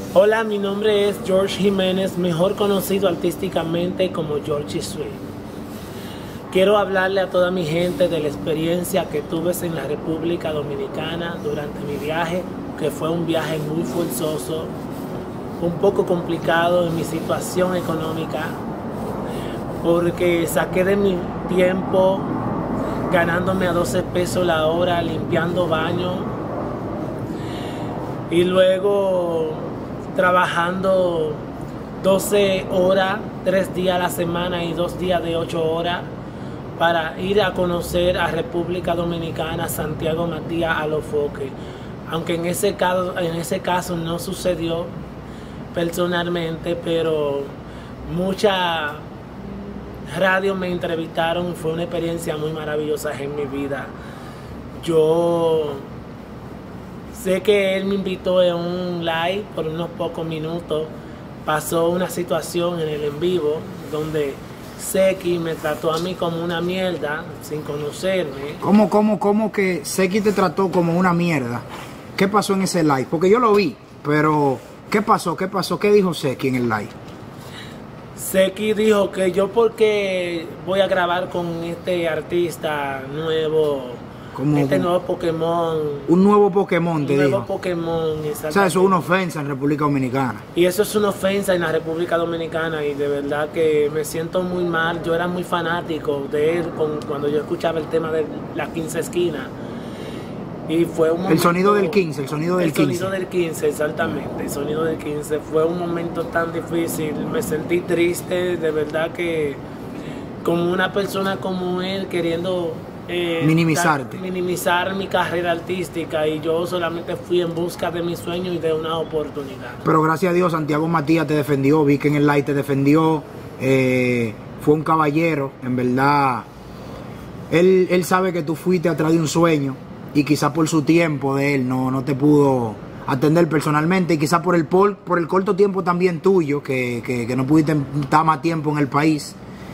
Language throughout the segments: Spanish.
Hola, mi nombre es George Jiménez, mejor conocido artísticamente como Georgie Sweet. Quiero hablarle a toda mi gente de la experiencia que tuve en la República Dominicana durante mi viaje, que fue un viaje muy forzoso, un poco complicado en mi situación económica, porque saqué de mi tiempo ganándome a 12 pesos la hora limpiando baños y luego trabajando 12 horas, 3 días a la semana y 2 días de 8 horas para ir a conocer a República Dominicana, Santiago Matías, Alofoque. Aunque en ese caso no sucedió personalmente, pero muchas radios me entrevistaron, fue una experiencia muy maravillosa en mi vida. Yo sé que él me invitó en un live por unos pocos minutos. Pasó una situación en el en vivo donde Seki me trató a mí como una mierda sin conocerme. ¿Cómo que Seki te trató como una mierda? ¿Qué pasó en ese live? Porque yo lo vi, pero ¿qué pasó? ¿Qué dijo Seki en el live? Seki dijo que yo porque voy a grabar con este artista nuevo, nuevo Pokémon. Un nuevo Pokémon, te dijo. Un nuevo Pokémon, exactamente. O sea, eso es una ofensa en República Dominicana. Y eso es una ofensa en la República Dominicana y de verdad que me siento muy mal. Yo era muy fanático de él cuando yo escuchaba el tema de las 15 esquinas. Y fue un momento, el sonido del 15, el sonido del 15, exactamente. El sonido del 15 fue un momento tan difícil. Me sentí triste, de verdad que como una persona como él queriendo minimizar mi carrera artística, y yo solamente fui en busca de mi sueño y de una oportunidad. Pero gracias a Dios Santiago Matías te defendió, vi que en el live te defendió, fue un caballero, en verdad. Él sabe que tú fuiste atrás de un sueño y quizás por su tiempo de él no te pudo atender personalmente, y quizás por el corto tiempo también tuyo, que no pudiste estar más tiempo en el país,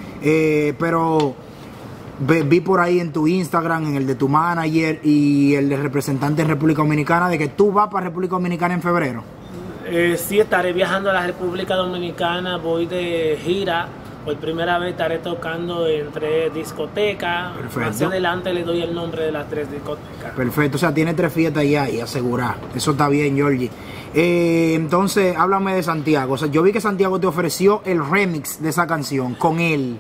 pero vi por ahí en tu Instagram, en el de tu manager y el de representante en República Dominicana, de que tú vas para República Dominicana en febrero. Sí, estaré viajando a la República Dominicana, voy de gira. Por primera vez estaré tocando en 3 discotecas. Perfecto. Más adelante le doy el nombre de las 3 discotecas. Perfecto, o sea, tiene 3 fiestas ya y asegurar. Eso está bien, Georgie. Entonces, háblame de Santiago. O sea, yo vi que Santiago te ofreció el remix de esa canción con él.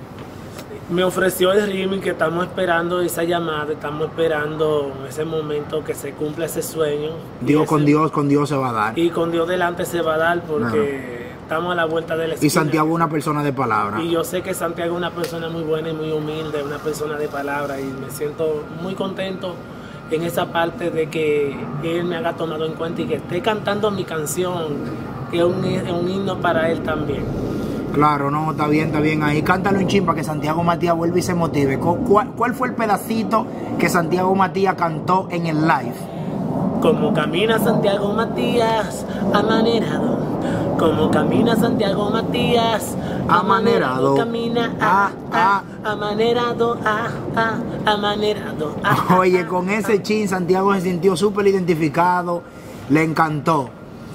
Me ofreció el remix, que estamos esperando esa llamada, estamos esperando ese momento que se cumpla ese sueño. Digo, con Dios se va a dar. Y con Dios delante se va a dar, porque estamos a la vuelta de la esquina. Y Santiago es una persona de palabra. Y yo sé que Santiago es una persona muy buena y muy humilde, una persona de palabra, y me siento muy contento en esa parte de que él me haga tomado en cuenta y que esté cantando mi canción, que es un himno para él también. Claro, no, está bien ahí. Cántalo un chin para que Santiago Matías vuelva y se motive. ¿Cuál fue el pedacito que Santiago Matías cantó en el live? Como camina Santiago Matías, amanerado. Como camina Santiago Matías, amanerado. Camina, amanerado, amanerado. Oye, con ese chin Santiago se sintió súper identificado, le encantó.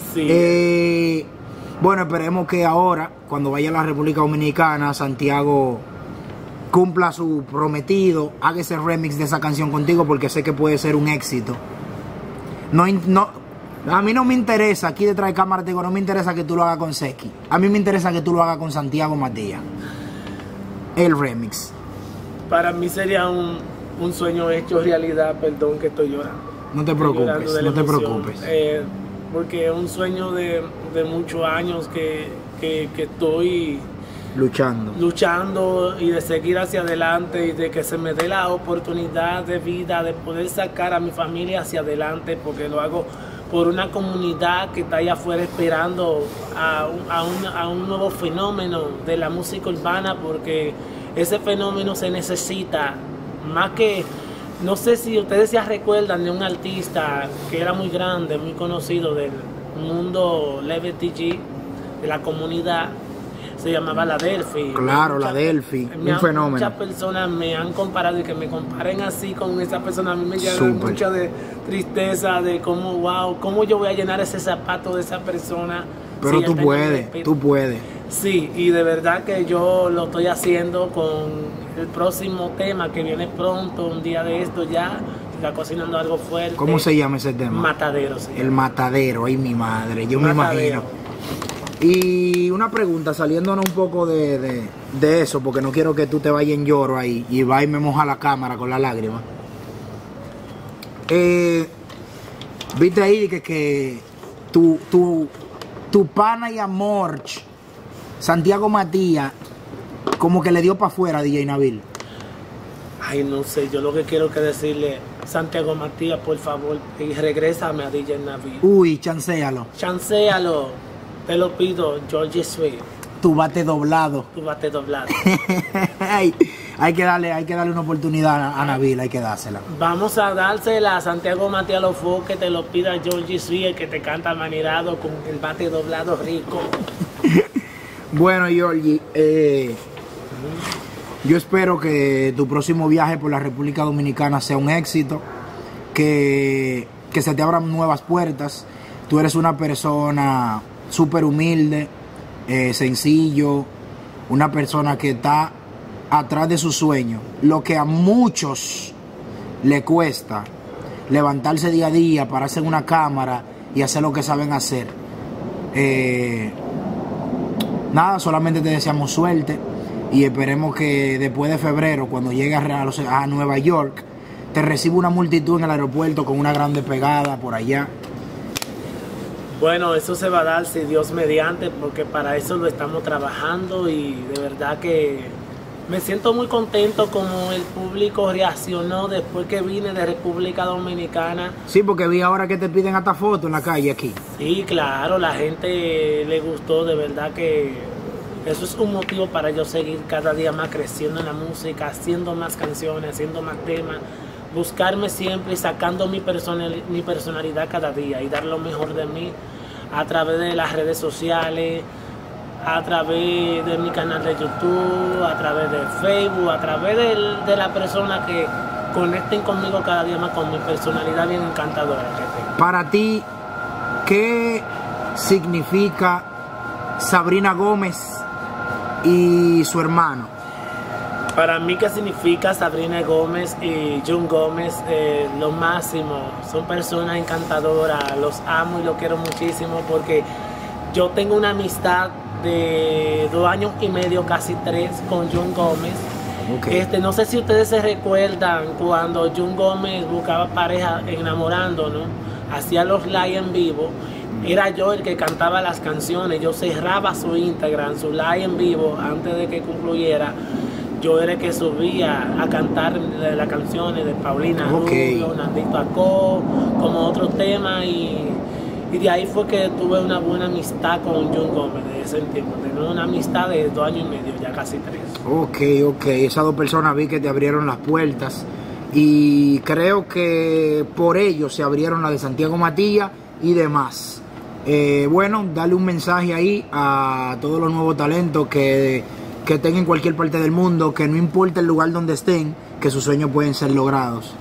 Sí. Bueno, esperemos que ahora, cuando vaya a la República Dominicana, Santiago cumpla su prometido, haga ese remix de esa canción contigo, porque sé que puede ser un éxito. A mí no me interesa, aquí detrás de cámara te digo, no me interesa que tú lo hagas con Seki. A mí me interesa que tú lo hagas con Santiago Matías. El remix. Para mí sería un sueño hecho realidad, perdón que estoy llorando. No te preocupes, no te preocupes. Porque es un sueño de muchos años que estoy luchando y de seguir hacia adelante, y de que se me dé la oportunidad de vida de poder sacar a mi familia hacia adelante, porque lo hago por una comunidad que está allá afuera esperando a un nuevo fenómeno de la música urbana, porque ese fenómeno se necesita más que... No sé si ustedes se recuerdan de un artista que era muy grande, muy conocido del mundo LBTG, de la comunidad. se llamaba La Delphi. Claro, La Delphi, un fenómeno. Muchas personas me han comparado y que me comparen así con esa persona, a mí me llena mucho de tristeza, de cómo, wow, cómo yo voy a llenar ese zapato de esa persona. Pero tú puedes, tú puedes. Sí, y de verdad que yo lo estoy haciendo con el próximo tema que viene pronto, un día de esto ya, está cocinando algo fuerte. ¿Cómo se llama ese tema? Matadero. El Matadero, ay mi madre, yo me imagino. Y una pregunta, saliéndonos un poco de eso, porque no quiero que tú te vayas en lloro ahí y va y me moja la cámara con la lágrima. Viste ahí que tu pana y amor, Santiago Matías, como que le dio para afuera a DJ Nabil. Ay, no sé, yo lo que quiero que decirle, Santiago Matías, por favor, y regrésame a DJ Nabil. Uy, chancealo. Chancealo, te lo pido, Georgie Sweet. Tu bate doblado. Tu bate doblado. hay que darle una oportunidad a Nabil, hay que dársela. Vamos a dársela a Santiago Matías Lofo, que te lo pida Georgie Sweet, que te canta manirado con el bate doblado rico. Bueno, Georgie, yo espero que tu próximo viaje por la República Dominicana sea un éxito, que se te abran nuevas puertas. Tú eres una persona súper humilde, sencillo, una persona que está atrás de su sueño. Lo que a muchos le cuesta, levantarse día a día, pararse en una cámara y hacer lo que saben hacer. Nada, solamente te deseamos suerte y esperemos que después de febrero, cuando llegues a Nueva York, te reciba una multitud en el aeropuerto con una gran despegada por allá. Bueno, eso se va a dar si Dios mediante, porque para eso lo estamos trabajando y de verdad que me siento muy contento como el público reaccionó después que vine de República Dominicana. Sí, porque vi ahora que te piden hasta fotos en la calle aquí. Sí, claro, la gente le gustó, de verdad que eso es un motivo para yo seguir cada día más creciendo en la música, haciendo más canciones, haciendo más temas, buscarme siempre y sacando mi personalidad cada día y dar lo mejor de mí a través de las redes sociales, a través de mi canal de YouTube, a través de Facebook, a través de la persona que conecten conmigo cada día más con mi personalidad bien encantadora que tengo. Para ti, ¿qué significa Sabrina Gómez y su hermano? Para mí, ¿qué significa Sabrina Gómez y Jun Gómez? Lo máximo, son personas encantadoras, los amo y los quiero muchísimo porque yo tengo una amistad de 2 años y medio, casi 3, con Jun Gómez. Okay. No sé si ustedes se recuerdan cuando Jun Gómez buscaba pareja enamorando, ¿no? Hacía los live en vivo. Era yo el que cantaba las canciones, yo cerraba su Instagram, su live en vivo antes de que concluyera. Yo era el que subía a cantar las canciones de Paulina Rubio, Nandito Acó, como otro tema y de ahí fue que tuve una buena amistad con Jun Gómez de ese tiempo. Tenía una amistad de 2 años y medio, ya casi 3. Ok. Esas 2 personas vi que te abrieron las puertas y creo que por ello se abrieron las de Santiago Matías y demás. Bueno, dale un mensaje ahí a todos los nuevos talentos que estén en cualquier parte del mundo, que no importa el lugar donde estén, que sus sueños pueden ser logrados.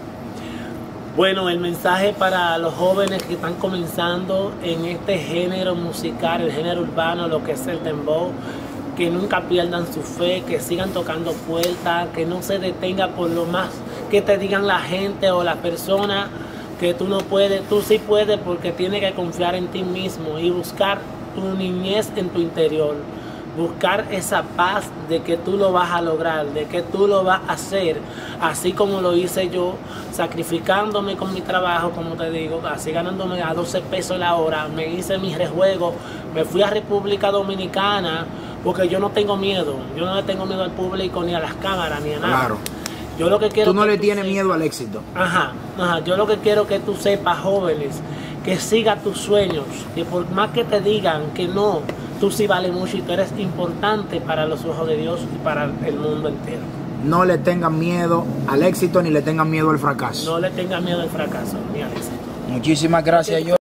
Bueno, el mensaje para los jóvenes que están comenzando en este género musical, el género urbano, lo que es el dembow, que nunca pierdan su fe, que sigan tocando puertas, que no se detenga por lo más que te digan la gente o las personas que tú no puedes, tú sí puedes porque tienes que confiar en ti mismo y buscar tu niñez en tu interior. Buscar esa paz de que tú lo vas a lograr, de que tú lo vas a hacer, así como lo hice yo, sacrificándome con mi trabajo, como te digo, así ganándome a 12 pesos la hora, me hice mis rejuegos, me fui a República Dominicana, porque yo no tengo miedo, yo no le tengo miedo al público, ni a las cámaras, ni a nada. Claro. Yo lo que quiero tú no le tienes miedo al éxito. Ajá, yo lo que quiero que tú sepas, jóvenes, que sigas tus sueños, que por más que te digan que no, tú sí vales mucho y tú eres importante para los ojos de Dios y para el mundo entero. No le tengan miedo al éxito ni le tengan miedo al fracaso. No le tengan miedo al fracaso ni al éxito. Muchísimas gracias, yo.